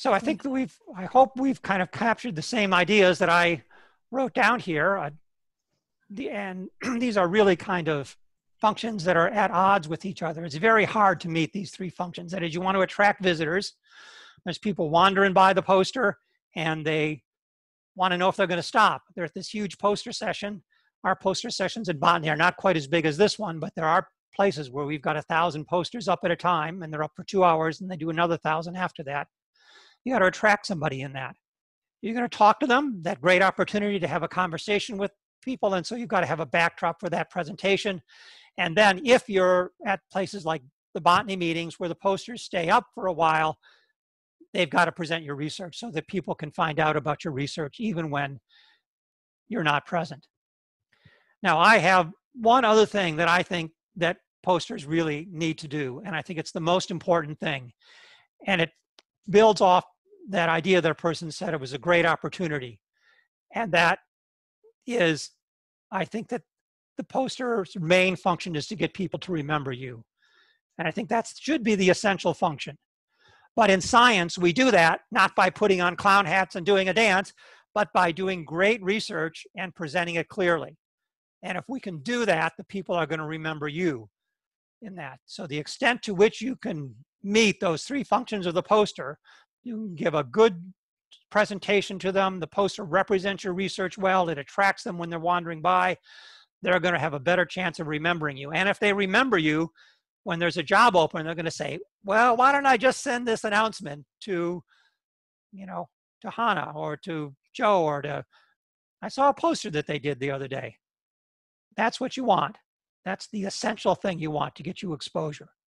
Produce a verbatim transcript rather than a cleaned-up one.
So I think that we've, I hope we've kind of captured the same ideas that I wrote down here. Uh, the, and these are really kind of functions that are at odds with each other. It's very hard to meet these three functions. That is, you want to attract visitors. There's people wandering by the poster and they want to know if they're going to stop. There's this huge poster session. Our poster sessions at Botany are not quite as big as this one, but there are places where we've got a thousand posters up at a time and they're up for two hours and they do another thousand after that. You got to attract somebody in that. You're going to talk to them, that great opportunity to have a conversation with people. And so you've got to have a backdrop for that presentation. And then if you're at places like the Botany meetings where the posters stay up for a while, they've got to present your research so that people can find out about your research even when you're not present. Now, I have one other thing that I think that posters really need to do, and I think it's the most important thing. And it builds off that idea that a person said it was a great opportunity. And that is, I think that the poster's main function is to get people to remember you. And I think that should be the essential function. But in science, we do that not by putting on clown hats and doing a dance, but by doing great research and presenting it clearly. And if we can do that, the people are going to remember you in that. So the extent to which you can meet those three functions of the poster, you can give a good presentation to them, the poster represents your research well, it attracts them when they're wandering by, they're going to have a better chance of remembering you. And if they remember you, when there's a job open, they're going to say, well, why don't I just send this announcement to, you know, to Hannah or to Joe or to, I saw a poster that they did the other day. That's what you want. That's the essential thing you want to get you exposure.